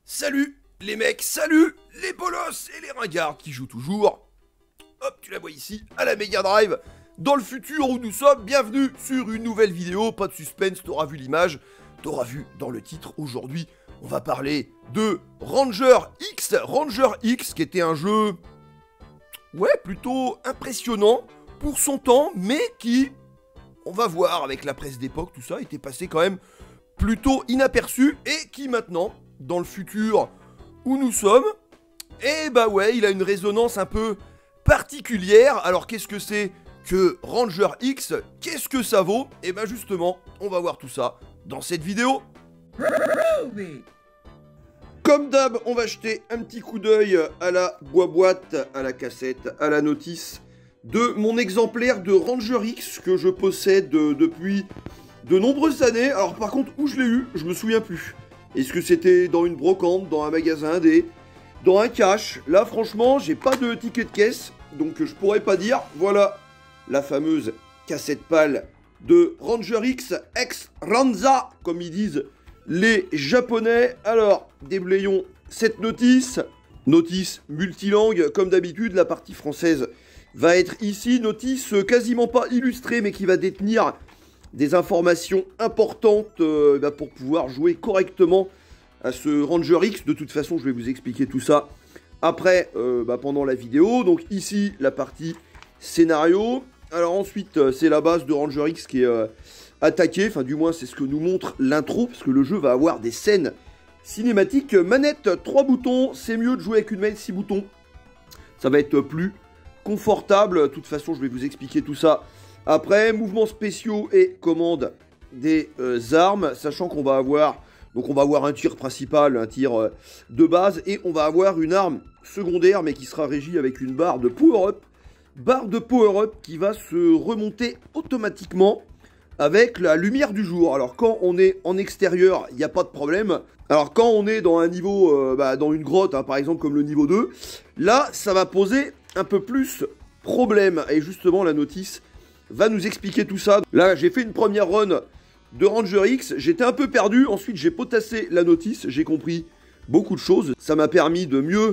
Salut les mecs, salut les bolos et les ringards qui jouent toujours. Hop, tu la vois ici, à la Mega Drive, dans le futur où nous sommes. Bienvenue sur une nouvelle vidéo, pas de suspense, t'auras vu l'image, t'auras vu dans le titre. Aujourd'hui, on va parler de Ranger X. Ranger X qui était un jeu, ouais, plutôt impressionnant pour son temps, mais qui, on va voir avec la presse d'époque, tout ça, était passé quand même plutôt inaperçu et qui maintenant, dans le futur où nous sommes, et bah ouais, il a une résonance un peu particulière. Alors qu'est-ce que c'est que Ranger X? Qu'est-ce que ça vaut? Et bah justement, on va voir tout ça dans cette vidéo. Comme d'hab, on va jeter un petit coup d'œil à la boîte, à la cassette, à la notice de mon exemplaire de Ranger X que je possède depuis de nombreuses années. Alors par contre, où je l'ai eu, je me souviens plus. Est-ce que c'était dans une brocante, dans un magasin indé, dans un cash? Là franchement, j'ai pas de ticket de caisse, donc je pourrais pas dire. Voilà la fameuse cassette pâle de Ranger X, ex-Ranza, comme ils disent les japonais. Alors, déblayons cette notice. Notice multilangue, comme d'habitude, la partie française va être ici. Notice quasiment pas illustrée, mais qui va détenir des informations importantes pour pouvoir jouer correctement à ce Ranger X. De toute façon, je vais vous expliquer tout ça après, pendant la vidéo. Donc ici, la partie scénario. Alors ensuite, c'est la base de Ranger X qui est attaquée. Enfin, du moins, c'est ce que nous montre l'intro, parce que le jeu va avoir des scènes cinématiques. Manette, 3 boutons. C'est mieux de jouer avec une manette 6 boutons. Ça va être plus confortable. De toute façon, je vais vous expliquer tout ça après. Mouvements spéciaux et commandes des armes, sachant qu'on va avoir, donc on va avoir un tir principal, un tir de base, et on va avoir une arme secondaire, mais qui sera régie avec une barre de power-up. Barre de power-up qui va se remonter automatiquement avec la lumière du jour. Alors quand on est en extérieur, il n'y a pas de problème. Alors quand on est dans un niveau, dans une grotte, hein, par exemple comme le niveau 2, là ça va poser un peu plus problème. Et justement la notice va nous expliquer tout ça. Là j'ai fait une première run de Ranger X, j'étais un peu perdu, ensuite j'ai potassé la notice, j'ai compris beaucoup de choses. Ça m'a permis de mieux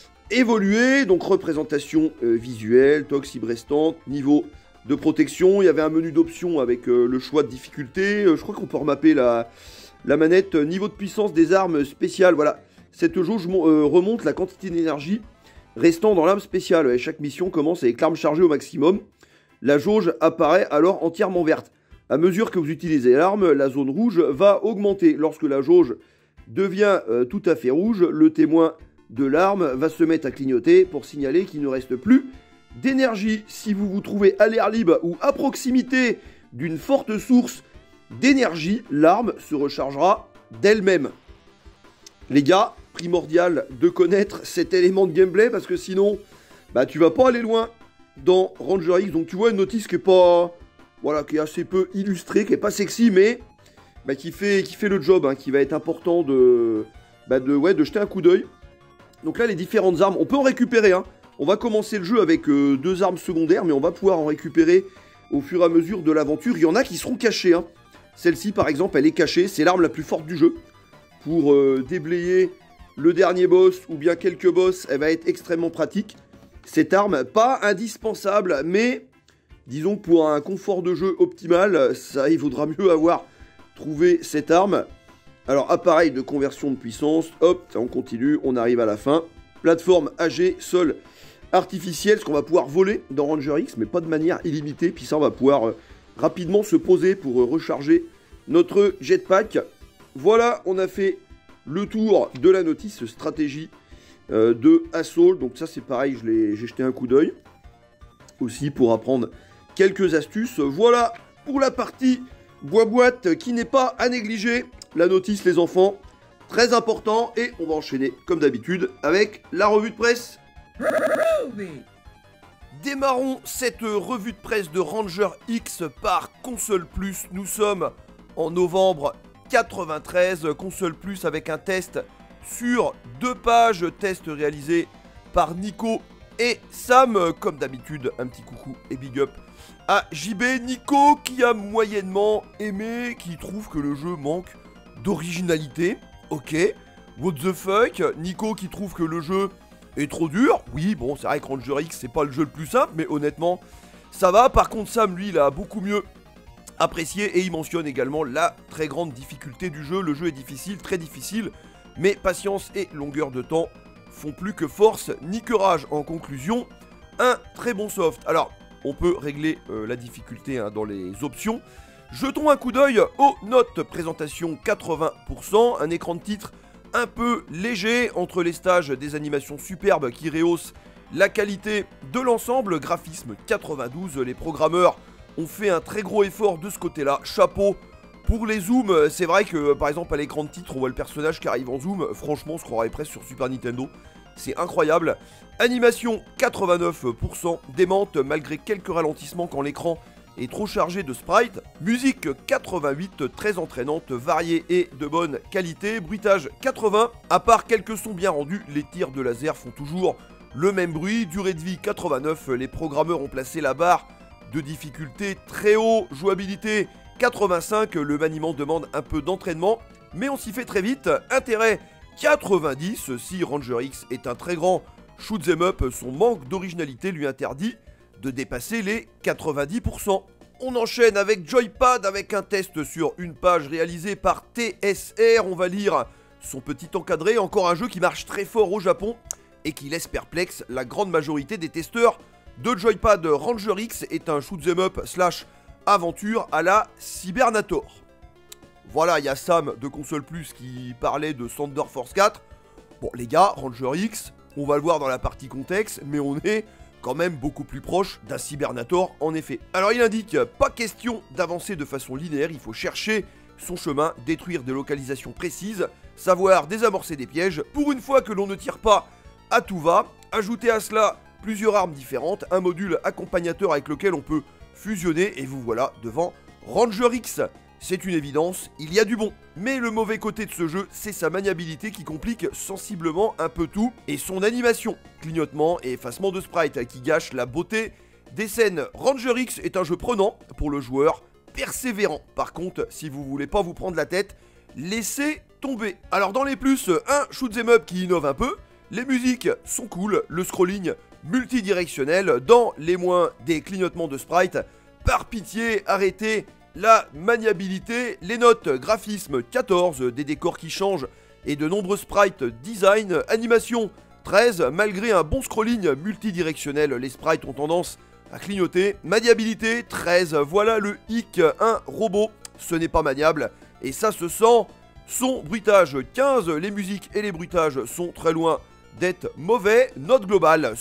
évoluer, donc représentation visuelle, tox restante, niveau de protection. Il y avait un menu d'options avec le choix de difficulté. Je crois qu'on peut remapper la manette. Niveau de puissance des armes spéciales. Voilà, cette jauge remonte la quantité d'énergie restant dans l'arme spéciale. Et chaque mission commence avec l'arme chargée au maximum. La jauge apparaît alors entièrement verte. À mesure que vous utilisez l'arme, la zone rouge va augmenter. Lorsque la jauge devient tout à fait rouge, le témoin de l'arme va se mettre à clignoter pour signaler qu'il ne reste plus d'énergie. Si vous vous trouvez à l'air libre ou à proximité d'une forte source d'énergie, l'arme se rechargera d'elle-même. Les gars, primordial de connaître cet élément de gameplay parce que sinon, tu vas pas aller loin dans Ranger X. Donc tu vois une notice qui est pas, voilà, qui est assez peu illustrée, qui est pas sexy, mais qui fait le job, hein, qui va être important de jeter un coup d'œil. Donc là, les différentes armes, on peut en récupérer, hein. On va commencer le jeu avec 2 armes secondaires, mais on va pouvoir en récupérer au fur et à mesure de l'aventure. Il y en a qui seront cachées, hein. Celle-ci, par exemple, elle est cachée. C'est l'arme la plus forte du jeu. Pour déblayer le dernier boss ou bien quelques boss, elle va être extrêmement pratique. Cette arme, pas indispensable, mais disons que pour un confort de jeu optimal, ça, il vaudra mieux avoir trouvé cette arme. Alors, appareil de conversion de puissance, hop, on continue, on arrive à la fin. Plateforme AG, sol artificiel, ce qu'on va pouvoir voler dans Ranger X, mais pas de manière illimitée. Puis ça, on va pouvoir rapidement se poser pour recharger notre jetpack. Voilà, on a fait le tour de la notice stratégie de Assault. Donc ça, c'est pareil, j'ai jeté un coup d'œil aussi pour apprendre quelques astuces. Voilà pour la partie boîte qui n'est pas à négliger. La notice, les enfants, très important. Et on va enchaîner, comme d'habitude, avec la revue de presse. Démarrons cette revue de presse de Ranger X par Console Plus. Nous sommes en novembre 93. Console Plus avec un test sur 2 pages. Test réalisé par Nico et Sam. Comme d'habitude, un petit coucou et big up à JB. Nico qui a moyennement aimé, qui trouve que le jeu manque d'originalité. Ok. What the fuck? Nico qui trouve que le jeu est trop dur. Oui, bon, c'est vrai que Ranger X, c'est pas le jeu le plus simple, mais honnêtement, ça va. Par contre, Sam, lui, il a beaucoup mieux apprécié et il mentionne également la très grande difficulté du jeu. Le jeu est difficile, très difficile, mais patience et longueur de temps font plus que force ni que rage. En conclusion, un très bon soft. Alors, on peut régler la difficulté dans les options. Jetons un coup d'œil aux notes. Présentation 80%, un écran de titre un peu léger entre les stages, des animations superbes qui rehaussent la qualité de l'ensemble. Graphisme 92, les programmeurs ont fait un très gros effort de ce côté-là. Chapeau pour les zooms. C'est vrai que par exemple à l'écran de titre on voit le personnage qui arrive en zoom. Franchement on se croirait presque sur Super Nintendo. C'est incroyable. Animation 89%, démente malgré quelques ralentissements quand l'écran est trop chargé de sprites. Musique 88, très entraînante, variée et de bonne qualité. Bruitage 80, à part quelques sons bien rendus, les tirs de laser font toujours le même bruit. Durée de vie 89, les programmeurs ont placé la barre de difficulté très haut. Jouabilité 85, le maniement demande un peu d'entraînement, mais on s'y fait très vite. Intérêt 90, si Ranger X est un très grand shoot 'em up, son manque d'originalité lui interdit de dépasser les 90%. On enchaîne avec Joypad, avec un test sur une page réalisée par TSR. On va lire son petit encadré. Encore un jeu qui marche très fort au Japon et qui laisse perplexe la grande majorité des testeurs de Joypad. Ranger X est un shoot 'em up slash aventure à la Cybernator. Voilà, il y a Sam de Console Plus qui parlait de Thunder Force 4. Bon les gars, Ranger X, on va le voir dans la partie contexte, mais on est quand même beaucoup plus proche d'un Cybernator en effet. Alors il indique, pas question d'avancer de façon linéaire, il faut chercher son chemin, détruire des localisations précises, savoir désamorcer des pièges, pour une fois que l'on ne tire pas à tout va, ajouter à cela plusieurs armes différentes, un module accompagnateur avec lequel on peut fusionner, et vous voilà devant Ranger X. C'est une évidence, il y a du bon. Mais le mauvais côté de ce jeu, c'est sa maniabilité qui complique sensiblement un peu tout, et son animation, clignotement et effacement de sprite qui gâche la beauté des scènes. Ranger X est un jeu prenant pour le joueur, persévérant. Par contre, si vous voulez pas vous prendre la tête, laissez tomber. Alors dans les plus, un shoot 'em up qui innove un peu, les musiques sont cool, le scrolling multidirectionnel, dans les moins des clignotements de sprite. Par pitié, arrêtez la maniabilité, les notes, graphisme 14, des décors qui changent et de nombreux sprites design, animation 13, malgré un bon scrolling multidirectionnel, les sprites ont tendance à clignoter, maniabilité 13, voilà le hic, un robot, ce n'est pas maniable, et ça se sent. Son bruitage 15, les musiques et les bruitages sont très loin d'être mauvais, note globale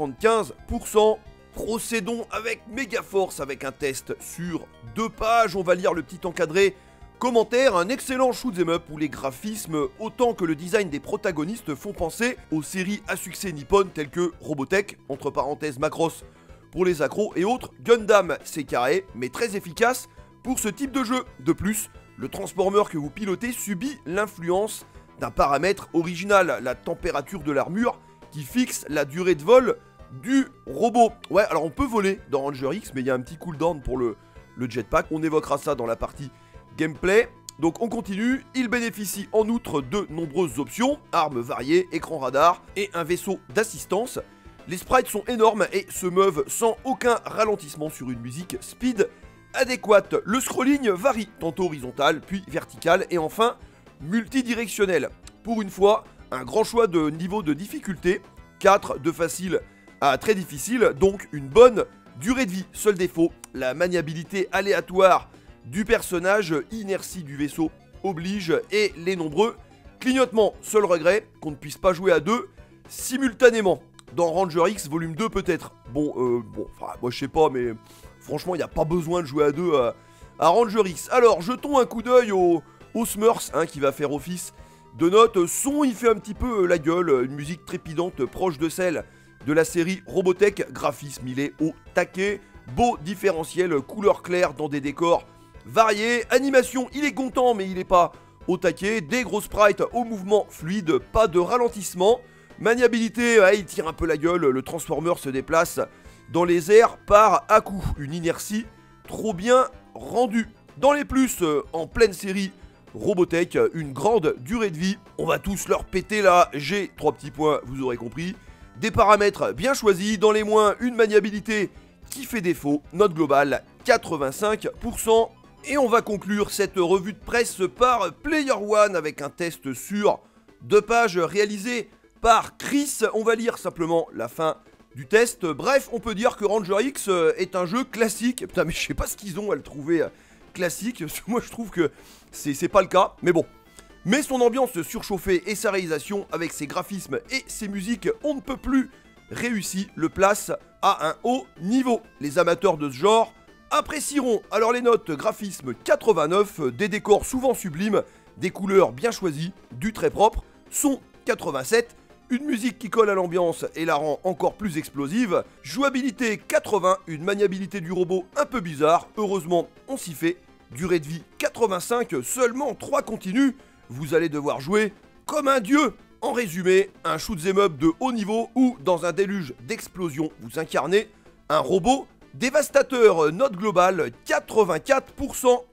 75%. Procédons avec Megaforce avec un test sur 2 pages, on va lire le petit encadré. Commentaire, un excellent shoot 'em up où les graphismes autant que le design des protagonistes font penser aux séries à succès nippones telles que Robotech, entre parenthèses Macross pour les accros et autres. Gundam, c'est carré mais très efficace pour ce type de jeu. De plus, le transformer que vous pilotez subit l'influence d'un paramètre original, la température de l'armure qui fixe la durée de vol du robot. Ouais, alors on peut voler dans Ranger X, mais il y a un petit cooldown pour le jetpack. On évoquera ça dans la partie gameplay. Donc on continue. Il bénéficie en outre de nombreuses options, armes variées, écran radar et un vaisseau d'assistance. Les sprites sont énormes et se meuvent sans aucun ralentissement sur une musique speed adéquate. Le scrolling varie, tantôt horizontal, puis vertical et enfin multidirectionnel. Pour une fois, un grand choix de niveau de difficulté, 4 de facile à très difficile, donc une bonne durée de vie. Seul défaut, la maniabilité aléatoire du personnage, inertie du vaisseau oblige et les nombreux clignotements. Seul regret, qu'on ne puisse pas jouer à deux simultanément. Dans Ranger X, volume 2 peut-être. Bon, enfin, moi je sais pas, mais franchement, il n'y a pas besoin de jouer à deux à Ranger X. Alors, jetons un coup d'œil au Smurfs, qui va faire office de note. Son, il fait un petit peu la gueule, une musique trépidante proche de celle de la série Robotech. Graphisme, il est au taquet, beau différentiel, couleur claire dans des décors variés. Animation, il est content mais il n'est pas au taquet, des gros sprites au mouvement fluide, pas de ralentissement. Maniabilité, il tire un peu la gueule, le Transformer se déplace dans les airs par à-coup, une inertie trop bien rendue. Dans les plus, en pleine série Robotech, une grande durée de vie. On va tous leur péter là, j'ai 3 petits points, vous aurez compris. Des paramètres bien choisis, dans les moins, une maniabilité qui fait défaut, note globale 85%. Et on va conclure cette revue de presse par Player One avec un test sur 2 pages réalisées par Chris. On va lire simplement la fin du test. Bref, on peut dire que Ranger X est un jeu classique. Putain, mais je sais pas ce qu'ils ont à le trouver classique. Moi, je trouve que c'est pas le cas. Mais bon. Mais son ambiance surchauffée et sa réalisation avec ses graphismes et ses musiques, on ne peut plus réussi, le place à un haut niveau. Les amateurs de ce genre apprécieront. Alors les notes: graphisme 89, des décors souvent sublimes, des couleurs bien choisies, du très propre, son 87, une musique qui colle à l'ambiance et la rend encore plus explosive, jouabilité 80, une maniabilité du robot un peu bizarre, heureusement on s'y fait, durée de vie 85, seulement 3 continues, vous allez devoir jouer comme un dieu. En résumé, un shoot'em up de haut niveau où, dans un déluge d'explosions, vous incarnez un robot dévastateur. Note globale 84%.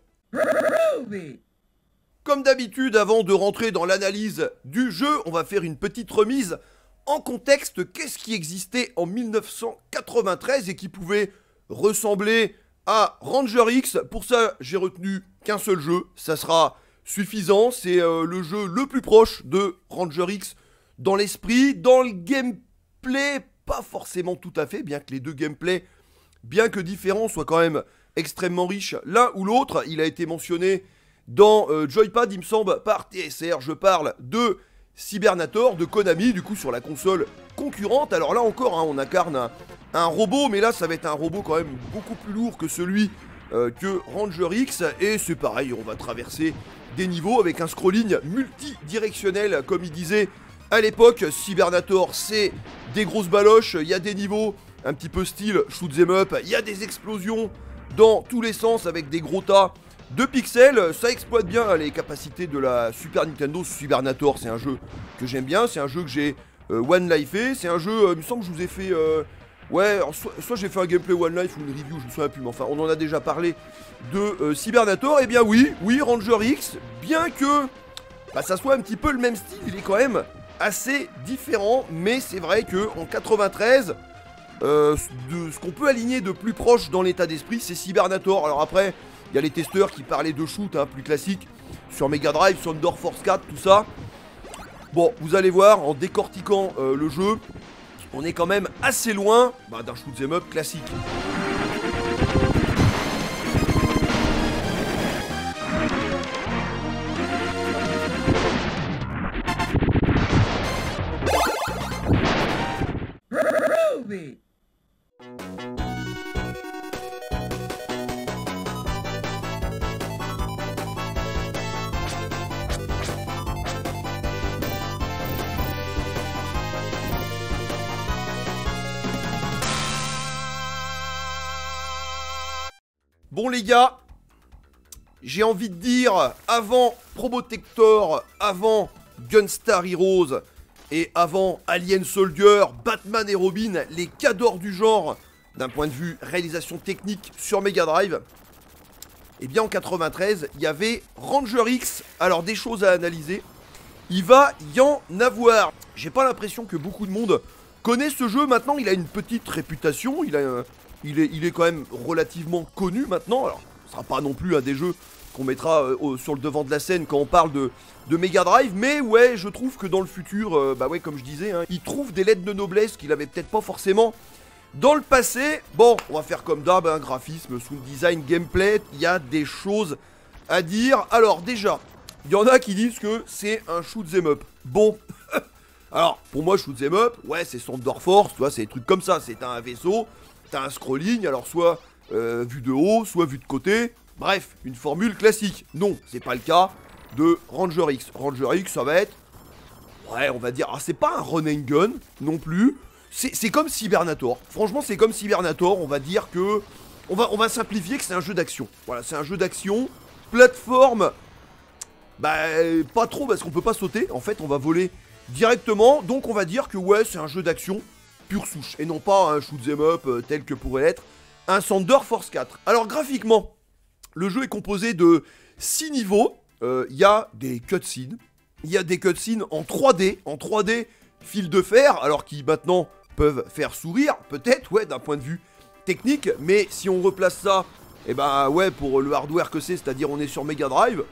Comme d'habitude, avant de rentrer dans l'analyse du jeu, on va faire une petite remise en contexte. Qu'est-ce qui existait en 1993 et qui pouvait ressembler à Ranger X? Pour ça, j'ai retenu qu'un seul jeu, ça sera suffisant. C'est le jeu le plus proche de Ranger X dans l'esprit, dans le gameplay, pas forcément tout à fait, bien que les deux gameplays, bien que différents, soient quand même extrêmement riches l'un ou l'autre. Il a été mentionné dans Joypad, il me semble, par TSR. Je parle de Cybernator, de Konami, du coup sur la console concurrente. Alors là encore, hein, on incarne un robot, mais là ça va être un robot quand même beaucoup plus lourd que celui que Ranger X. Et c'est pareil, on va traverser des niveaux avec un scrolling multidirectionnel, comme il disait à l'époque. Cybernator, c'est des grosses baloches, il y a des niveaux un petit peu style shoot'em up, il y a des explosions dans tous les sens avec des gros tas de pixels. Ça exploite bien les capacités de la Super Nintendo. Cybernator, c'est un jeu que j'aime bien, c'est un jeu que j'ai one lifé, c'est un jeu, il me semble que je vous ai fait ouais, alors soit j'ai fait un gameplay One Life ou une review, je me souviens plus, mais enfin, on en a déjà parlé de Cybernator. Et bien oui, Ranger X, bien que bah, ça soit un petit peu le même style, il est quand même assez différent. Mais c'est vrai que en 93, de ce qu'on peut aligner de plus proche dans l'état d'esprit, c'est Cybernator. Alors après, il y a les testeurs qui parlaient de shoot, hein, plus classique, sur Mega Drive, sur Thunder Force 4, tout ça. Bon, vous allez voir, en décortiquant le jeu, on est quand même assez loin d'un shoot'em up classique. Bon les gars, j'ai envie de dire, avant Probotector, avant Gunstar Heroes et avant Alien Soldier, Batman et Robin, les cadors du genre d'un point de vue réalisation technique sur Mega Drive, et bien en 93, il y avait Ranger X. Alors des choses à analyser, il va y en avoir. J'ai pas l'impression que beaucoup de monde connaît ce jeu. Maintenant, il a une petite réputation, il est quand même relativement connu maintenant. Alors, ce sera pas non plus un des jeux qu'on mettra sur le devant de la scène quand on parle de Mega Drive. Mais ouais, je trouve que dans le futur, bah ouais, comme je disais, hein, il trouve des lettres de noblesse qu'il avait peut-être pas forcément dans le passé. Bon, on va faire comme d'hab, hein, graphisme, sound design, gameplay, il y a des choses à dire. Alors déjà, il y en a qui disent que c'est un shoot'em up. Bon, alors pour moi shoot'em up, ouais, c'est Thunder Force, tu vois, c'est des trucs comme ça. C'est un vaisseau, t'as un scrolling, alors soit vu de haut, soit vu de côté. Bref, une formule classique. Non, c'est pas le cas de Ranger X. Ranger X, ça va être, ouais, on va dire, ah, c'est pas un run and gun non plus. C'est comme Cybernator. Franchement, c'est comme Cybernator. On va dire que, on va simplifier que c'est un jeu d'action. Voilà, c'est un jeu d'action, plateforme. Bah, pas trop parce qu'on peut pas sauter. En fait, on va voler directement. Donc, on va dire que ouais, c'est un jeu d'action pure souche et non pas un shoot'em up tel que pourrait l'être un Thunder Force 4. Alors graphiquement, le jeu est composé de 6 niveaux il y a des cutscenes. Il y a des cutscenes en 3D fil de fer, alors qui maintenant peuvent faire sourire, peut-être, ouais, d'un point de vue technique, mais si on replace ça, et bah ouais, pour le hardware que c'est-à-dire on est sur Mega Drive,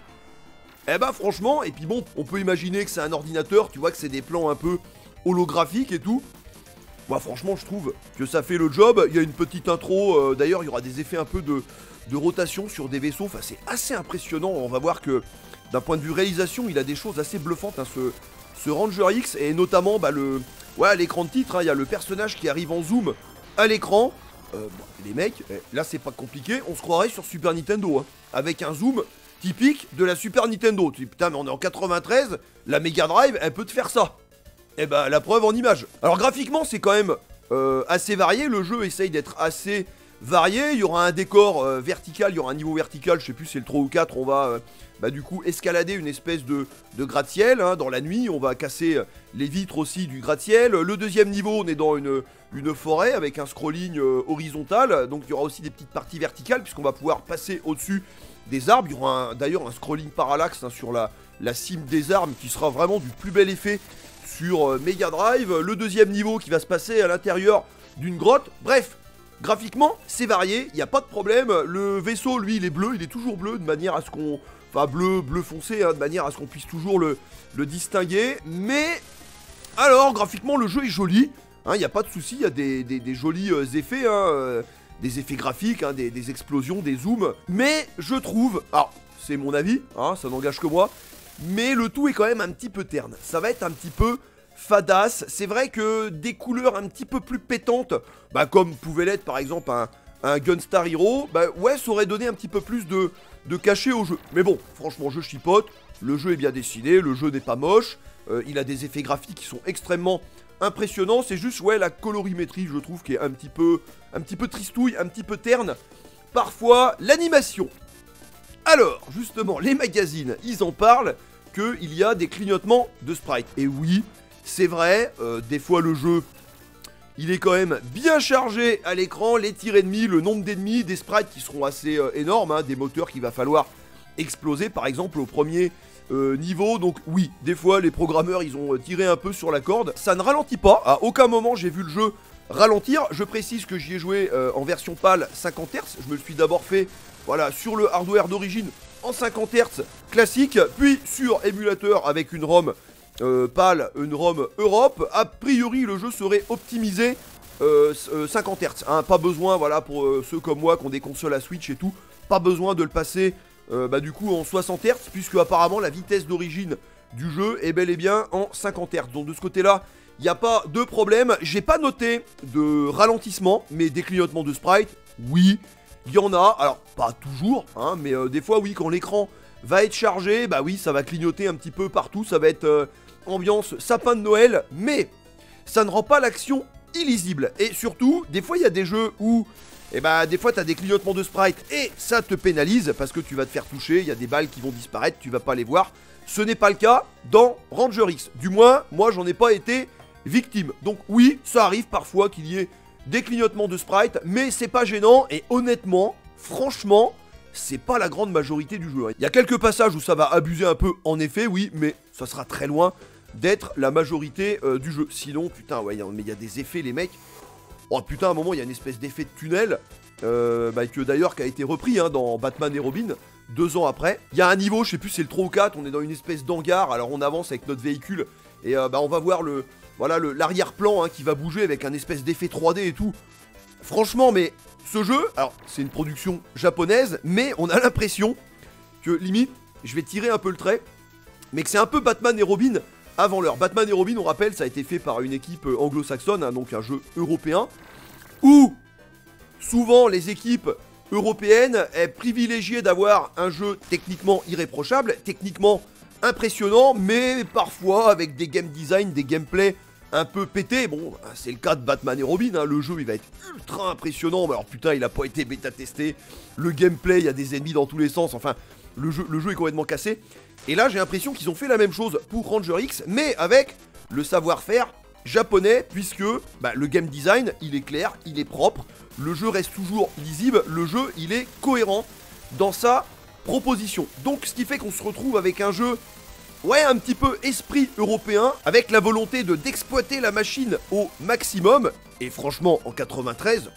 eh bah franchement, et puis bon, on peut imaginer que c'est un ordinateur, tu vois que c'est des plans un peu holographiques et tout. Moi franchement je trouve que ça fait le job, il y a une petite intro, d'ailleurs il y aura des effets un peu de rotation sur des vaisseaux, enfin c'est assez impressionnant, on va voir que d'un point de vue réalisation il a des choses assez bluffantes, hein, ce Ranger X, et notamment bah, à l'écran de titre, hein, il y a le personnage qui arrive en zoom à l'écran, les mecs, là c'est pas compliqué, on se croirait sur Super Nintendo, hein, avec un zoom typique de la Super Nintendo, tu dis putain mais on est en 93, la Mega Drive elle peut te faire ça. Et bah la preuve en image. Alors graphiquement c'est quand même assez varié, le jeu essaye d'être assez varié, il y aura un décor vertical, il y aura un niveau vertical, je sais plus si c'est le 3 ou 4, on va du coup escalader une espèce de gratte-ciel, hein, dans la nuit, on va casser les vitres aussi du gratte-ciel. Le deuxième niveau on est dans une forêt avec un scrolling horizontal, donc il y aura aussi des petites parties verticales puisqu'on va pouvoir passer au-dessus des arbres, il y aura d'ailleurs un scrolling parallaxe, hein, sur la cime des arbres qui sera vraiment du plus bel effet sur Mega Drive. Le deuxième niveau qui va se passer à l'intérieur d'une grotte. Bref, graphiquement, c'est varié, il n'y a pas de problème. Le vaisseau, lui, il est bleu, il est toujours bleu, de manière à ce qu'on... Enfin, bleu foncé, hein, de manière à ce qu'on puisse toujours le distinguer. Mais, alors, graphiquement, le jeu est joli. Il n'y a pas de souci, il y a des jolis effets, hein, des effets graphiques, hein, des explosions, des zooms. Mais, je trouve... Alors, c'est mon avis, hein, ça n'engage que moi. Mais le tout est quand même un petit peu terne. Ça va être un petit peu fadasse. C'est vrai que des couleurs un petit peu plus pétantes, bah comme pouvait l'être par exemple un Gunstar Hero, bah ouais, ça aurait donné un petit peu plus de cachet au jeu. Mais bon, franchement, je chipote. Le jeu est bien dessiné, le jeu n'est pas moche. Il a des effets graphiques qui sont extrêmement impressionnants. C'est juste, ouais, la colorimétrie, je trouve, qui est un petit peu tristouille, un petit peu terne. Parfois, l'animation. Alors, justement, les magazines, ils en parlent qu'il y a des clignotements de sprites. Et oui, c'est vrai, des fois le jeu, il est quand même bien chargé à l'écran, les tirs ennemis, le nombre d'ennemis, des sprites qui seront assez énormes, hein, des moteurs qu'il va falloir exploser, par exemple, au premier niveau. Donc oui, des fois, les programmeurs, ils ont tiré un peu sur la corde. Ça ne ralentit pas, à aucun moment j'ai vu le jeu ralentir. Je précise que j'y ai joué en version PAL 50 Hz, je me le suis d'abord fait... Voilà, sur le hardware d'origine en 50 Hz classique, puis sur émulateur avec une ROM PAL, une ROM Europe. A priori, le jeu serait optimisé 50 Hz. Hein, pas besoin, voilà, pour ceux comme moi qui ont des consoles à Switch et tout, pas besoin de le passer du coup en 60 Hz, puisque apparemment la vitesse d'origine du jeu est bel et bien en 50 Hz. Donc de ce côté-là, il n'y a pas de problème. J'ai pas noté de ralentissement, mais des clignotements de sprite, oui. Il y en a, alors pas toujours, hein, mais des fois oui, quand l'écran va être chargé, bah oui, ça va clignoter un petit peu partout, ça va être ambiance sapin de Noël, mais ça ne rend pas l'action illisible. Et surtout, des fois il y a des jeux où, des fois t'as des clignotements de sprite et ça te pénalise parce que tu vas te faire toucher, il y a des balles qui vont disparaître, tu vas pas les voir. Ce n'est pas le cas dans Ranger X, du moins, moi j'en ai pas été victime. Donc oui, ça arrive parfois qu'il y ait des clignotements de sprite, mais c'est pas gênant, et honnêtement, franchement, c'est pas la grande majorité du jeu. Il y a quelques passages où ça va abuser un peu, en effet, oui, mais ça sera très loin d'être la majorité du jeu. Sinon, putain, ouais, mais il y a des effets, les mecs. Oh putain, à un moment, il y a une espèce d'effet de tunnel, que d'ailleurs, qui a été repris, hein, dans Batman et Robin, 2 ans après. Il y a un niveau, je sais plus, c'est le 3 ou 4, on est dans une espèce d'hangar, alors on avance avec notre véhicule, et on va voir l'arrière-plan, hein, qui va bouger avec un espèce d'effet 3D et tout. Franchement, mais ce jeu, alors c'est une production japonaise, mais on a l'impression que limite, je vais tirer un peu le trait, mais que c'est un peu Batman et Robin avant l'heure. Batman et Robin, on rappelle, ça a été fait par une équipe anglo-saxonne, hein, donc un jeu européen, où souvent les équipes européennes est privilégiée d'avoir un jeu techniquement irréprochable, techniquement impressionnant, mais parfois avec des game design, des gameplays un peu pétés. Bon, c'est le cas de Batman et Robin, hein. Le jeu il va être ultra impressionnant, mais alors putain il a pas été bêta testé, le gameplay, il y a des ennemis dans tous les sens, enfin le jeu est complètement cassé. Et là j'ai l'impression qu'ils ont fait la même chose pour Ranger X, mais avec le savoir-faire japonais, puisque le game design il est clair, il est propre, le jeu reste toujours lisible, le jeu il est cohérent dans sa proposition. Donc ce qui fait qu'on se retrouve avec un jeu, ouais, un petit peu esprit européen, avec la volonté d'exploiter la machine au maximum. Et franchement, en 93,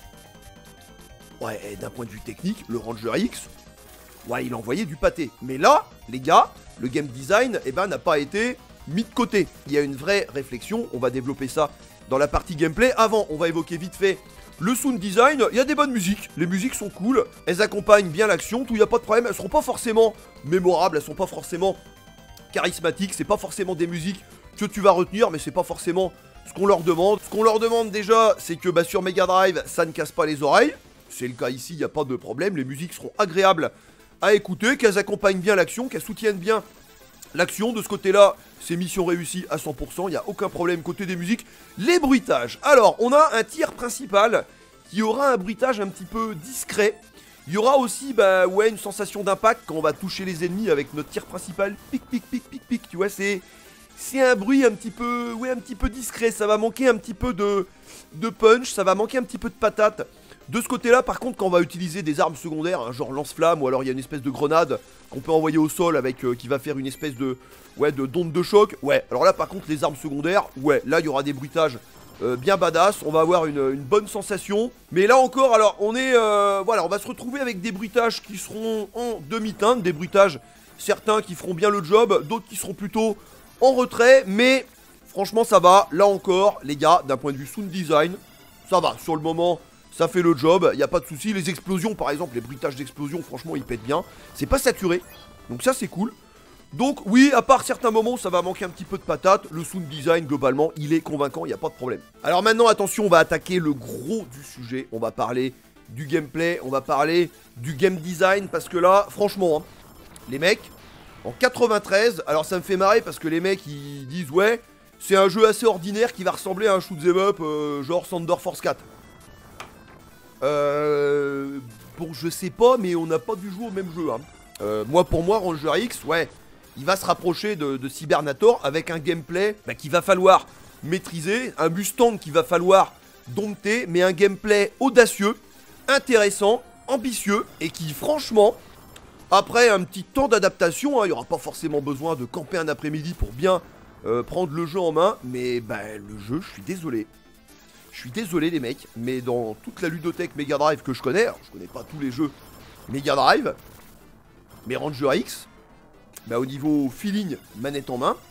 ouais, d'un point de vue technique, le Ranger X, ouais, il envoyait du pâté. Mais là, les gars, le game design, eh ben, n'a pas été mis de côté. Il y a une vraie réflexion, on va développer ça dans la partie gameplay. Avant, on va évoquer vite fait le sound design. Il y a des bonnes musiques, les musiques sont cool, elles accompagnent bien l'action, tout, il n'y a pas de problème. Elles seront pas forcément mémorables, elles sont pas forcément charismatiques, c'est pas forcément des musiques que tu vas retenir, mais c'est pas forcément ce qu'on leur demande. Ce qu'on leur demande déjà, c'est que bah, sur Mega Drive, ça ne casse pas les oreilles. C'est le cas ici, il n'y a pas de problème, les musiques seront agréables à écouter, qu'elles accompagnent bien l'action, qu'elles soutiennent bien l'action. De ce côté-là, c'est mission réussie à 100%, il n'y a aucun problème côté des musiques. Les bruitages, alors on a un tir principal qui aura un bruitage un petit peu discret. Il y aura aussi bah, ouais, une sensation d'impact quand on va toucher les ennemis avec notre tir principal. Pic, pic, pic, pic, pic, tu vois, c'est un bruit un petit peu, ouais, un petit peu discret. Ça va manquer un petit peu de punch, ça va manquer un petit peu de patate. De ce côté-là, par contre, quand on va utiliser des armes secondaires, hein, genre lance-flamme, ou alors il y a une espèce de grenade qu'on peut envoyer au sol avec qui va faire une espèce de d'onde de choc. Ouais, alors là, par contre, les armes secondaires, ouais, là, il y aura des bruitages bien badass. On va avoir une bonne sensation. Mais là encore, alors, on est, voilà, on va se retrouver avec des bruitages qui seront en demi-teinte, des bruitages, certains qui feront bien le job, d'autres qui seront plutôt en retrait, mais franchement, ça va. Là encore, les gars, d'un point de vue sound design, ça va. Sur le moment, ça fait le job, il n'y a pas de souci. Les explosions, par exemple, les bruitages d'explosion, franchement, ils pètent bien. C'est pas saturé, donc ça, c'est cool. Donc, oui, à part certains moments, ça va manquer un petit peu de patate. Le sound design, globalement, il est convaincant, il n'y a pas de problème. Alors maintenant, attention, on va attaquer le gros du sujet. On va parler du gameplay, on va parler du game design, parce que là, franchement, hein, les mecs, en 93, alors ça me fait marrer parce que les mecs, ils disent, ouais, c'est un jeu assez ordinaire qui va ressembler à un shoot'em up, genre Thunder Force 4. Bon, je sais pas, mais on n'a pas dû jouer au même jeu. Hein. Pour moi, Ranger X, ouais, il va se rapprocher de Cybernator avec un gameplay bah, qu'il va falloir maîtriser, un Mustang qu'il va falloir dompter, mais un gameplay audacieux, intéressant, ambitieux, et qui, franchement, après un petit temps d'adaptation, hein, il n'y aura pas forcément besoin de camper un après-midi pour bien prendre le jeu en main, mais bah, le jeu, je suis désolé. Je suis désolé les mecs, mais dans toute la ludothèque Mega Drive que je connais, alors je connais pas tous les jeux Mega Drive, mais Ranger X, bah au niveau feeling, manette en main,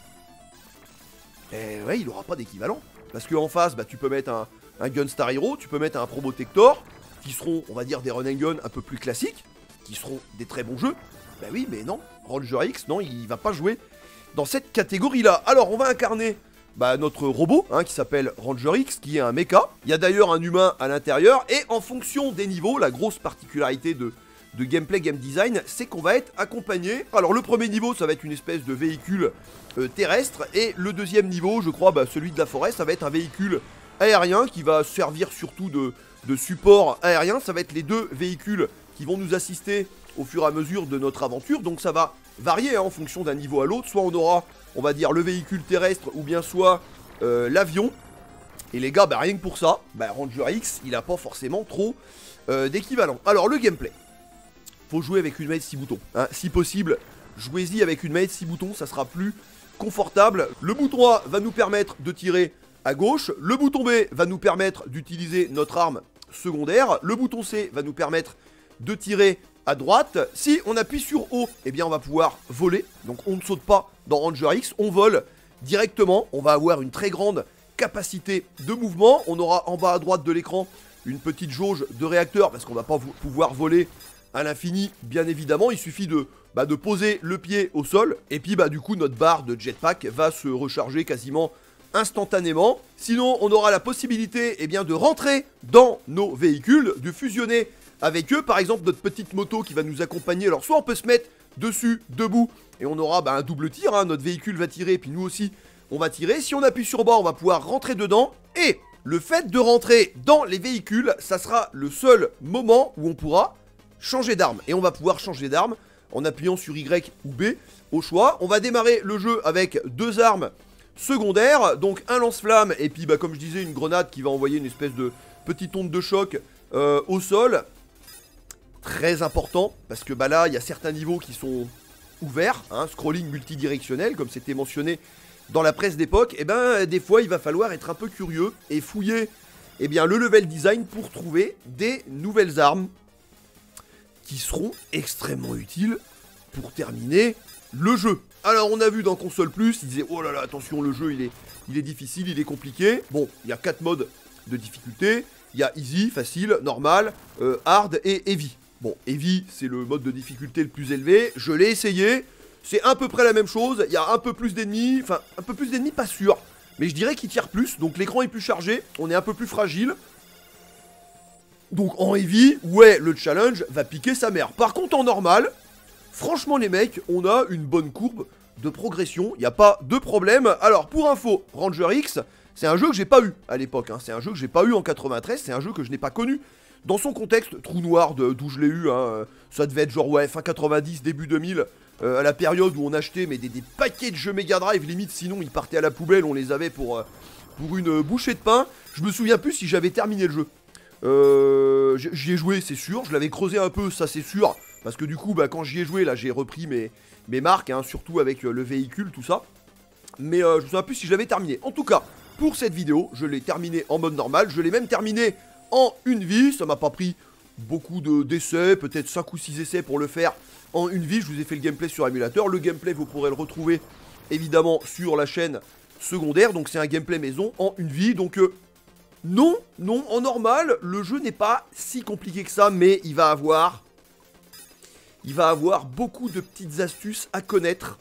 ouais, il aura pas d'équivalent. Parce qu'en face, bah tu peux mettre un Gunstar Hero, tu peux mettre un Probotector, qui seront, on va dire, des run and gun un peu plus classiques, qui seront des très bons jeux. Bah oui, mais non, Ranger X, non, il va pas jouer dans cette catégorie-là. Alors, on va incarner bah, notre robot, hein, qui s'appelle Ranger X, qui est un mecha. Il y a d'ailleurs un humain à l'intérieur, et en fonction des niveaux, la grosse particularité de gameplay, game design, c'est qu'on va être accompagné. Alors le premier niveau, ça va être une espèce de véhicule terrestre, et le deuxième niveau, je crois, bah, celui de la forêt, ça va être un véhicule aérien qui va servir surtout de support aérien. Ça va être les deux véhicules qui vont nous assister au fur et à mesure de notre aventure, donc ça va varier hein, en fonction d'un niveau à l'autre. Soit on aura, on va dire, le véhicule terrestre, ou bien soit l'avion. Et les gars, bah, rien que pour ça, bah, Ranger X, il a pas forcément trop d'équivalent. Alors le gameplay, faut jouer avec une manette 6 boutons, hein. Si possible, jouez-y avec une manette 6 boutons, ça sera plus confortable. Le bouton A va nous permettre de tirer à gauche, le bouton B va nous permettre d'utiliser notre arme secondaire, le bouton C va nous permettre de tirer à droite. Si on appuie sur O, eh bien on va pouvoir voler, donc on ne saute pas dans Ranger X, on vole directement, on va avoir une très grande capacité de mouvement. On aura en bas à droite de l'écran une petite jauge de réacteurs, parce qu'on va pas pouvoir voler à l'infini, bien évidemment. Il suffit de poser le pied au sol, et puis bah du coup notre barre de jetpack va se recharger quasiment instantanément. Sinon on aura la possibilité eh bien, de rentrer dans nos véhicules, de fusionner avec eux. Par exemple notre petite moto qui va nous accompagner, alors soit on peut se mettre dessus, debout, et on aura bah, un double tir, hein. Notre véhicule va tirer, et puis nous aussi on va tirer. Si on appuie sur bas, on va pouvoir rentrer dedans, et le fait de rentrer dans les véhicules, ça sera le seul moment où on pourra changer d'arme. Et on va pouvoir changer d'arme en appuyant sur Y ou B au choix. On va démarrer le jeu avec deux armes secondaires, donc un lance-flamme, et puis bah, comme je disais, une grenade qui va envoyer une espèce de petite onde de choc au sol. très important, parce que bah là, il y a certains niveaux qui sont ouverts, hein, scrolling multidirectionnel, comme c'était mentionné dans la presse d'époque, et ben des fois il va falloir être un peu curieux et fouiller le level design pour trouver des nouvelles armes qui seront extrêmement utiles pour terminer le jeu. Alors on a vu dans Console Plus, il disait oh là là attention le jeu il est difficile, il est compliqué. Bon, il y a 4 modes de difficulté, il y a easy, facile, normal, hard et heavy. Bon, heavy c'est le mode de difficulté le plus élevé, je l'ai essayé, c'est à peu près la même chose, il y a un peu plus d'ennemis, enfin un peu plus d'ennemis pas sûr, mais je dirais qu'il tire plus, donc l'écran est plus chargé, on est un peu plus fragile. Donc en heavy, ouais, le challenge va piquer sa mère. Par contre en normal, franchement les mecs, on a une bonne courbe de progression, il n'y a pas de problème. Alors pour info, Ranger X, c'est un jeu que j'ai pas eu à l'époque, hein. C'est un jeu que j'ai pas eu en 93, c'est un jeu que je n'ai pas connu. Dans son contexte, trou noir d'où je l'ai eu, hein, ça devait être genre ouais, fin 90, début 2000, à la période où on achetait mais des paquets de jeux Mega Drive, limite sinon ils partaient à la poubelle, on les avait pour une bouchée de pain. Je me souviens plus si j'avais terminé le jeu. J'y ai joué, c'est sûr, je l'avais creusé un peu, ça c'est sûr, parce que du coup, bah, quand j'y ai joué, là j'ai repris mes marques, hein, surtout avec le véhicule, tout ça. Mais je me souviens plus si je l'avais terminé. En tout cas, pour cette vidéo, je l'ai terminé en mode normal, je l'ai même terminé en une vie, ça m'a pas pris beaucoup d'essais, peut-être 5 ou 6 essais pour le faire en une vie. Je vous ai fait le gameplay sur émulateur, le gameplay vous pourrez le retrouver évidemment sur la chaîne secondaire, donc c'est un gameplay maison en une vie, donc non, en normal, le jeu n'est pas si compliqué que ça, mais il va avoir beaucoup de petites astuces à connaître,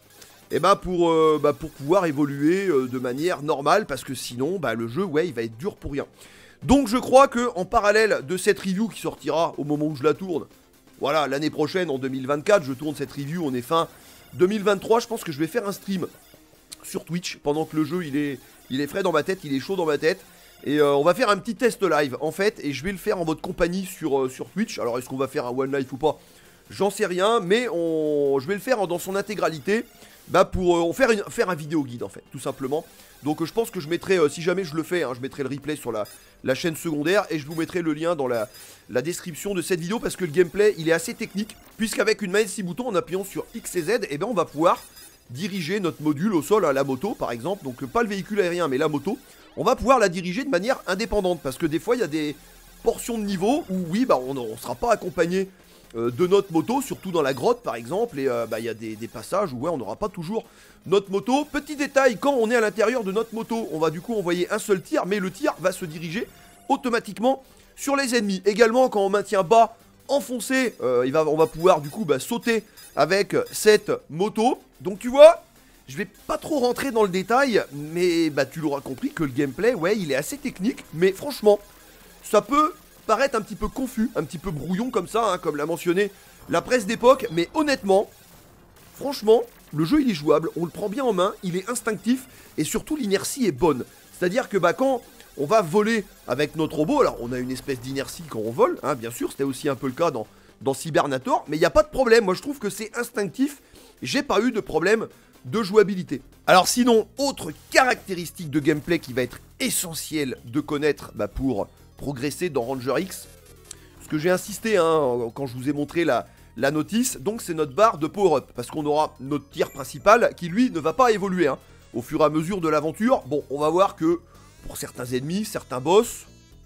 et pour pouvoir évoluer de manière normale, parce que sinon, le jeu, ouais, il va être dur pour rien. Donc je crois que en parallèle de cette review qui sortira au moment où je la tourne, voilà, l'année prochaine, en 2024, je tourne cette review, on est fin 2023, je pense que je vais faire un stream sur Twitch, pendant que le jeu, il est frais dans ma tête, il est chaud dans ma tête. Et on va faire un petit test live en fait, et je vais le faire en votre compagnie sur Twitch. Alors est-ce qu'on va faire un one life ou pas? J'en sais rien, mais je vais le faire dans son intégralité, pour faire un vidéo guide en fait, tout simplement. Donc je pense que je mettrai, si jamais je le fais, hein, je mettrai le replay sur la chaîne secondaire, et je vous mettrai le lien dans la description de cette vidéo, parce que le gameplay il est assez technique, puisqu'avec une manette 6 boutons, en appuyant sur X et Z, on va pouvoir diriger notre module au sol, hein, la moto par exemple, donc pas le véhicule aérien mais la moto. On va pouvoir la diriger de manière indépendante, parce que des fois il y a des portions de niveau où oui, on ne sera pas accompagné de notre moto, surtout dans la grotte par exemple, et il y a des passages où ouais, on n'aura pas toujours notre moto. Petit détail, quand on est à l'intérieur de notre moto, on va du coup envoyer un seul tir, mais le tir va se diriger automatiquement sur les ennemis. Également, quand on maintient bas, enfoncé, on va pouvoir du coup sauter avec cette moto. Donc tu vois, je vais pas trop rentrer dans le détail, mais tu l'auras compris que le gameplay, ouais, il est assez technique, mais franchement, ça peut paraître un petit peu confus, un petit peu brouillon comme ça, hein, comme l'a mentionné la presse d'époque, mais honnêtement, franchement, le jeu il est jouable, on le prend bien en main, il est instinctif, et surtout l'inertie est bonne. C'est-à-dire que quand on va voler avec notre robot, alors on a une espèce d'inertie quand on vole, hein, bien sûr, c'était aussi un peu le cas dans Cybernator, mais il n'y a pas de problème, moi je trouve que c'est instinctif, j'ai pas eu de problème de jouabilité. Alors sinon, autre caractéristique de gameplay qui va être essentielle de connaître pour progresser dans Ranger X, ce que j'ai insisté hein, quand je vous ai montré la notice, donc c'est notre barre de power-up, parce qu'on aura notre tir principal qui lui ne va pas évoluer hein, au fur et à mesure de l'aventure. Bon, on va voir que pour certains ennemis, certains boss,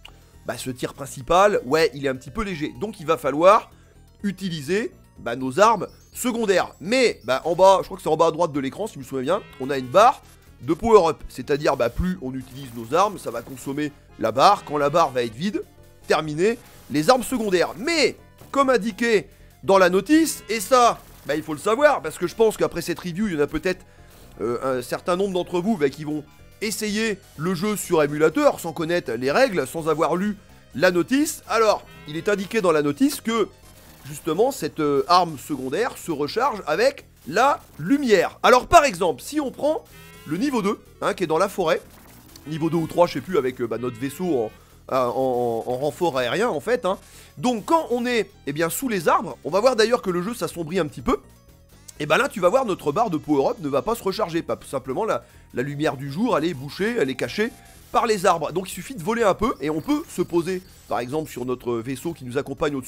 ce tir principal, ouais, il est un petit peu léger, donc il va falloir utiliser nos armes secondaires. Mais en bas, je crois que c'est en bas à droite de l'écran si je me souviens bien, on a une barre de power-up, c'est-à-dire plus on utilise nos armes, ça va consommer la barre. Quand la barre va être vide, terminé les armes secondaires. Mais comme indiqué dans la notice, et ça il faut le savoir, parce que je pense qu'après cette review il y en a peut-être un certain nombre d'entre vous qui vont essayer le jeu sur émulateur sans connaître les règles, sans avoir lu la notice. Alors il est indiqué dans la notice que justement cette arme secondaire se recharge avec la lumière. Alors par exemple, si on prend le niveau 2, hein, qui est dans la forêt, niveau 2 ou 3, je sais plus, avec notre vaisseau en renfort aérien en fait, hein. Donc quand on est sous les arbres, on va voir d'ailleurs que le jeu s'assombrit un petit peu, et là tu vas voir notre barre de power-up ne va pas se recharger, pas simplement la lumière du jour, elle est bouchée, elle est cachée par les arbres. Donc il suffit de voler un peu et on peut se poser par exemple sur notre vaisseau qui nous accompagne au-dessus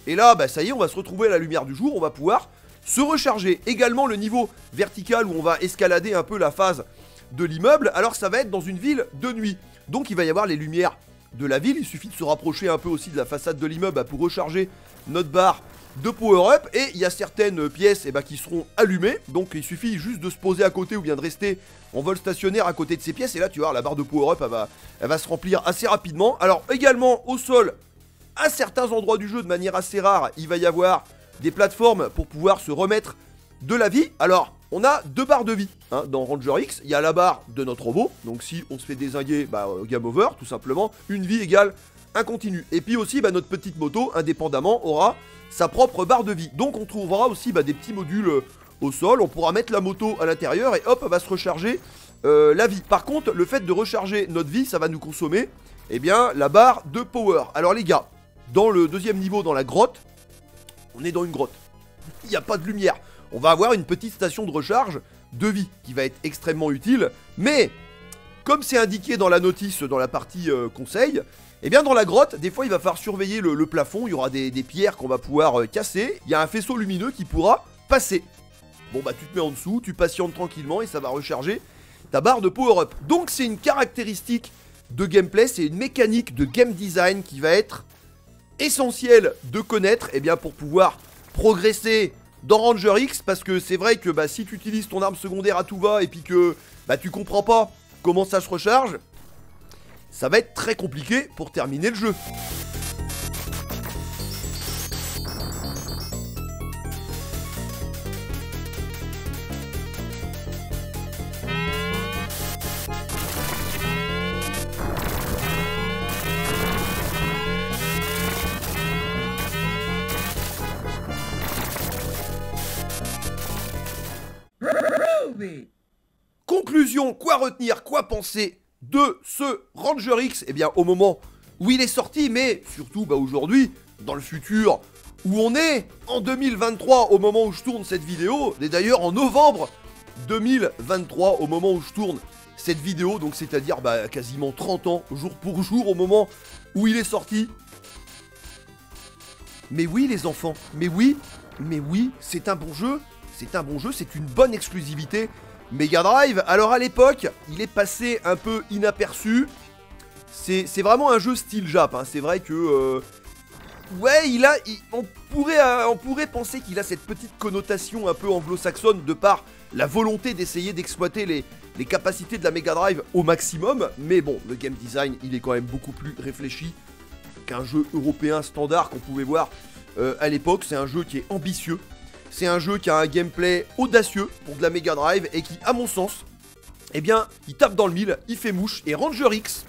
Et là, bah ça y est, on va se retrouver à la lumière du jour, on va pouvoir se recharger. Également le niveau vertical où on va escalader un peu la phase de l'immeuble, alors ça va être dans une ville de nuit. Donc il va y avoir les lumières de la ville, il suffit de se rapprocher un peu aussi de la façade de l'immeuble pour recharger notre barre de power-up. Et il y a certaines pièces qui seront allumées, donc il suffit juste de se poser à côté ou bien de rester en vol stationnaire à côté de ces pièces. Et là tu vois, la barre de power-up elle va se remplir assez rapidement. Alors également au sol, à certains endroits du jeu de manière assez rare, il va y avoir des plateformes pour pouvoir se remettre de la vie. Alors on a 2 barres de vie dans Ranger X. Il y a la barre de notre robot, donc si on se fait dézinguer, game over tout simplement. Une vie égale un continu. Et puis aussi notre petite moto, indépendamment, aura sa propre barre de vie. Donc on trouvera aussi des petits modules au sol. On pourra mettre la moto à l'intérieur et hop, elle va se recharger la vie. Par contre, le fait de recharger notre vie, ça va nous consommer la barre de power. Alors les gars, dans le deuxième niveau, dans la grotte, on est dans une grotte. Il n'y a pas de lumière. On va avoir une petite station de recharge de vie qui va être extrêmement utile. Mais, comme c'est indiqué dans la notice, dans la partie conseil, dans la grotte, des fois il va falloir surveiller le plafond. Il y aura des pierres qu'on va pouvoir casser. Il y a un faisceau lumineux qui pourra passer. Bon tu te mets en dessous, tu patientes tranquillement et ça va recharger ta barre de power-up. Donc c'est une caractéristique de gameplay, c'est une mécanique de game design qui va être essentielle de connaître pour pouvoir progresser dans Ranger X, parce que c'est vrai que si tu utilises ton arme secondaire à tout va et puis que tu comprends pas comment ça se recharge, ça va être très compliqué pour terminer le jeu. Conclusion, quoi retenir, quoi penser de ce Ranger X? Au moment où il est sorti, mais surtout aujourd'hui, dans le futur, où on est en 2023, au moment où je tourne cette vidéo, et d'ailleurs en novembre 2023, au moment où je tourne cette vidéo, donc c'est-à-dire quasiment 30 ans, jour pour jour, au moment où il est sorti. Mais oui les enfants, mais oui, c'est un bon jeu, c'est une bonne exclusivité Mega Drive. Alors à l'époque, il est passé un peu inaperçu. C'est vraiment un jeu style Jap, c'est vrai que... on pourrait penser qu'il a cette petite connotation un peu anglo-saxonne de par la volonté d'essayer d'exploiter les capacités de la Mega Drive au maximum. Mais bon, le game design, il est quand même beaucoup plus réfléchi qu'un jeu européen standard qu'on pouvait voir à l'époque. C'est un jeu qui est ambitieux. C'est un jeu qui a un gameplay audacieux pour de la Mega Drive et qui, à mon sens, il tape dans le mille, il fait mouche. Et Ranger X,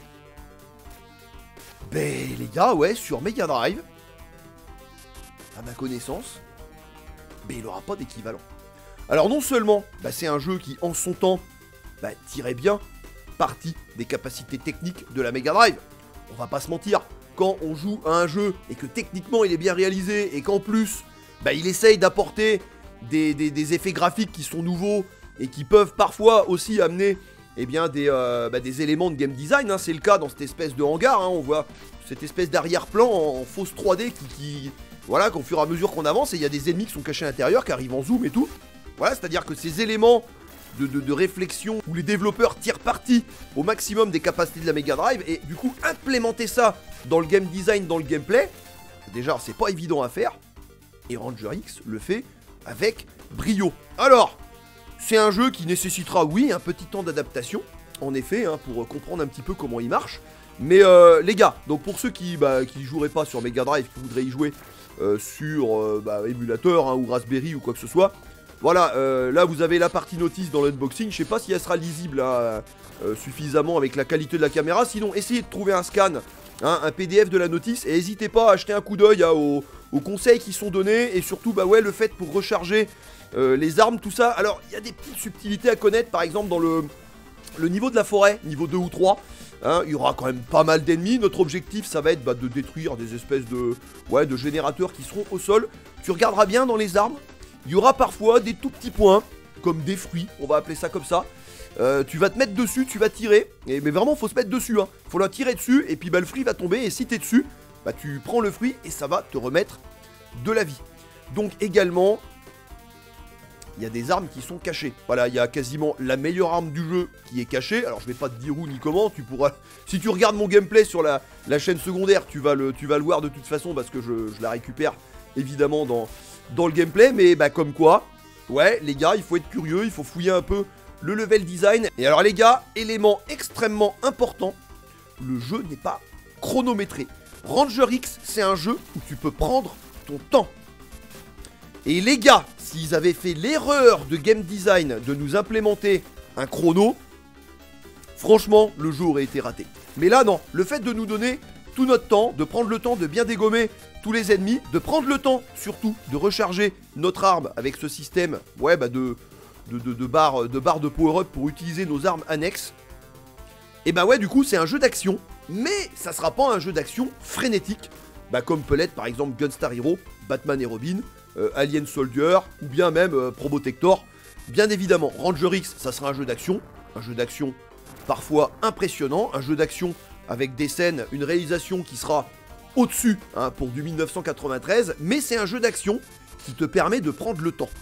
les gars, sur Mega Drive, à ma connaissance, il n'aura pas d'équivalent. Alors non seulement, c'est un jeu qui, en son temps, tirait bien parti des capacités techniques de la Mega Drive. On va pas se mentir, quand on joue à un jeu et que techniquement il est bien réalisé et qu'en plus, il essaye d'apporter des effets graphiques qui sont nouveaux et qui peuvent parfois aussi amener des éléments de game design. C'est le cas dans cette espèce de hangar. On voit cette espèce d'arrière-plan en fausse 3D voilà, qu'au fur et à mesure qu'on avance, et il y a des ennemis qui sont cachés à l'intérieur, qui arrivent en zoom et tout. Voilà, c'est-à-dire que ces éléments de réflexion où les développeurs tirent parti au maximum des capacités de la Mega Drive, et du coup implémenter ça dans le game design, dans le gameplay, déjà c'est pas évident à faire. Et Ranger X le fait avec brio. Alors, c'est un jeu qui nécessitera, oui, un petit temps d'adaptation, en effet, pour comprendre un petit peu comment il marche. Mais les gars, donc pour ceux qui joueraient pas sur Mega Drive, qui voudraient y jouer sur émulateur ou Raspberry ou quoi que ce soit, voilà, là vous avez la partie notice dans l'unboxing. Je sais pas si elle sera lisible suffisamment avec la qualité de la caméra. Sinon, essayez de trouver un scan, un PDF de la notice, et n'hésitez pas à jeter un coup d'œil aux conseils qui sont donnés, et surtout le fait pour recharger les armes, tout ça. Alors il y a des petites subtilités à connaître, par exemple dans le niveau de la forêt, niveau 2 ou 3, il y aura quand même pas mal d'ennemis. Notre objectif ça va être de détruire des espèces de générateurs qui seront au sol. Tu regarderas bien dans les armes, il y aura parfois des tout petits points, comme des fruits, on va appeler ça comme ça. Tu vas te mettre dessus, tu vas tirer, mais vraiment faut se mettre dessus, faut la tirer dessus, et puis le fruit va tomber, et si t'es dessus, tu prends le fruit et ça va te remettre de la vie. Donc également, il y a des armes qui sont cachées. Voilà, il y a quasiment la meilleure arme du jeu qui est cachée. Alors je vais pas te dire où ni comment, tu pourras... Si tu regardes mon gameplay sur la chaîne secondaire, tu vas le voir de toute façon parce que je la récupère évidemment dans le gameplay. Mais bah comme quoi, ouais les gars, il faut être curieux, il faut fouiller un peu le level design. Et alors les gars, élément extrêmement important, le jeu n'est pas chronométré. Ranger X, c'est un jeu où tu peux prendre ton temps. Et les gars, s'ils avaient fait l'erreur de game design de nous implémenter un chrono, franchement, le jeu aurait été raté. Mais là, non. Le fait de nous donner tout notre temps, de prendre le temps de bien dégommer tous les ennemis, de prendre le temps, surtout, de recharger notre arme avec ce système, ouais, bah de barres de power-up pour utiliser nos armes annexes. Et bah ouais, du coup, c'est un jeu d'action, mais ça sera pas un jeu d'action frénétique, bah comme peut l'être par exemple Gunstar Hero, Batman et Robin, Alien Soldier, ou bien même Probotector. Bien évidemment, Ranger X, ça sera un jeu d'action parfois impressionnant, un jeu d'action avec des scènes, une réalisation qui sera au-dessus hein, pour du 1993, mais c'est un jeu d'action qui te permet de prendre le temps.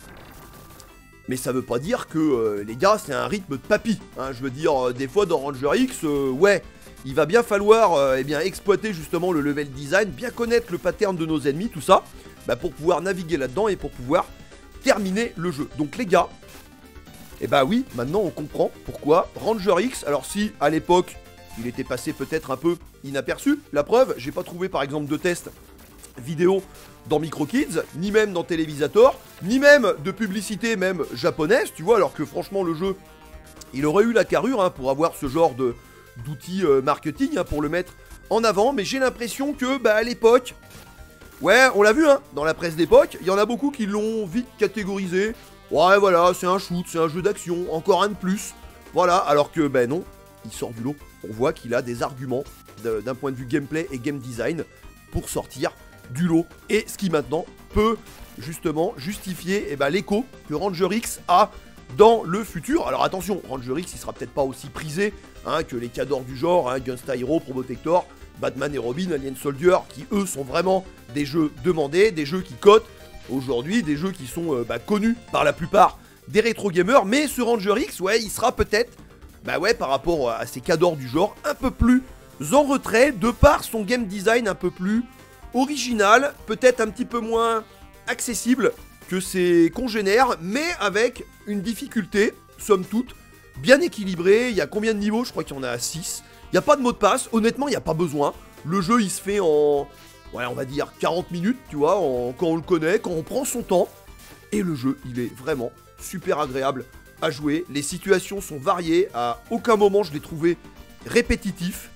Mais ça veut pas dire que, les gars, c'est un rythme de papy. Hein, je veux dire, des fois dans Ranger X, ouais, il va bien falloir eh bien, exploiter justement le level design, bien connaître le pattern de nos ennemis, tout ça, bah, pour pouvoir naviguer là-dedans et pour pouvoir terminer le jeu. Donc les gars, eh bah oui, maintenant on comprend pourquoi Ranger X, alors si à l'époque, il était passé peut-être un peu inaperçu, la preuve, j'ai pas trouvé par exemple de test vidéo dans MicroKids, ni même dans Télévisator, ni même de publicité même japonaise, tu vois, alors que franchement le jeu, il aurait eu la carrure hein, pour avoir ce genre d'outils marketing, hein, pour le mettre en avant, mais j'ai l'impression que, bah à l'époque, ouais, on l'a vu, hein, dans la presse d'époque, il y en a beaucoup qui l'ont vite catégorisé, ouais voilà, c'est un shoot, c'est un jeu d'action, encore un de plus, voilà, alors que, ben non, il sort du lot, on voit qu'il a des arguments d'un point de vue gameplay et game design pour sortir du lot, et ce qui maintenant peut justement justifier eh ben, l'écho que Ranger X a dans le futur. Alors attention, Ranger X il sera peut-être pas aussi prisé hein, que les cadors du genre, hein, Gunstar Hero, Probotector, Batman et Robin, Alien Soldier, qui eux sont vraiment des jeux demandés, des jeux qui cotent aujourd'hui, des jeux qui sont connus par la plupart des rétro gamers, mais ce Ranger X, ouais, il sera peut-être, bah ouais, par rapport à ces cadors du genre, un peu plus en retrait, de par son game design un peu plus original, peut-être un petit peu moins accessible que ses congénères, mais avec une difficulté, somme toute, bien équilibrée. Il y a combien de niveaux? Je crois qu'il y en a 6. Il n'y a pas de mot de passe, honnêtement, il n'y a pas besoin. Le jeu, il se fait en, ouais, on va dire 40 minutes, tu vois, quand on le connaît, quand on prend son temps. Et le jeu, il est vraiment super agréable à jouer. Les situations sont variées, à aucun moment je l'ai trouvé répétitif.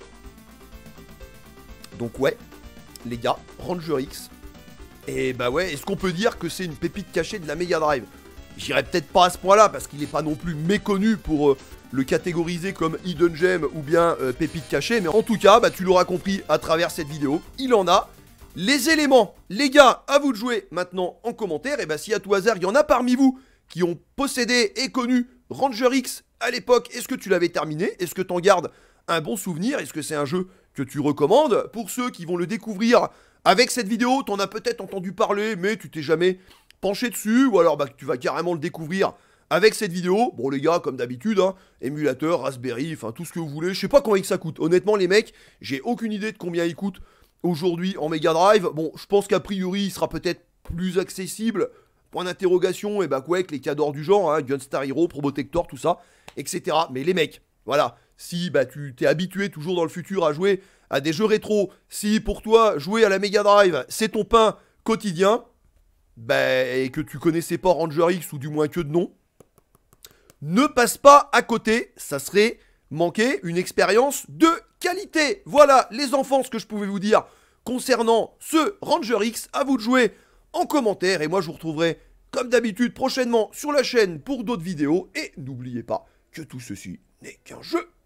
Donc ouais, les gars, Ranger X. Et bah ouais, est-ce qu'on peut dire que c'est une pépite cachée de la Mega Drive? J'irai peut-être pas à ce point-là, parce qu'il n'est pas non plus méconnu pour le catégoriser comme Hidden Gem ou bien pépite cachée. Mais en tout cas, bah tu l'auras compris à travers cette vidéo, il en a. Les éléments, les gars, à vous de jouer maintenant en commentaire. Et bah si à tout hasard, il y en a parmi vous qui ont possédé et connu Ranger X à l'époque, est-ce que tu l'avais terminé? Est-ce que t'en gardes un bon souvenir? Est-ce que c'est un jeu que tu recommandes? Pour ceux qui vont le découvrir avec cette vidéo, t'en as peut-être entendu parler, mais tu t'es jamais penché dessus, ou alors bah, tu vas carrément le découvrir avec cette vidéo. Bon les gars, comme d'habitude, hein, émulateur, Raspberry, enfin tout ce que vous voulez. Je sais pas combien ça coûte. Honnêtement les mecs, j'ai aucune idée de combien il coûte aujourd'hui en Mega Drive. Bon, je pense qu'a priori, il sera peut-être plus accessible. Point d'interrogation, et bah quoi, avec les cadors du genre, hein, Gunstar Hero, Probotector, tout ça, etc. Mais les mecs, voilà, si bah tu t'es habitué toujours dans le futur à jouer à des jeux rétro, si pour toi jouer à la Mega Drive c'est ton pain quotidien, bah, et que tu connaissais pas Ranger X ou du moins que de nom, ne passe pas à côté, ça serait manquer une expérience de qualité. Voilà les enfants ce que je pouvais vous dire concernant ce Ranger X. À vous de jouer en commentaire et moi je vous retrouverai comme d'habitude prochainement sur la chaîne pour d'autres vidéos et n'oubliez pas que tout ceci n'est qu'un jeu.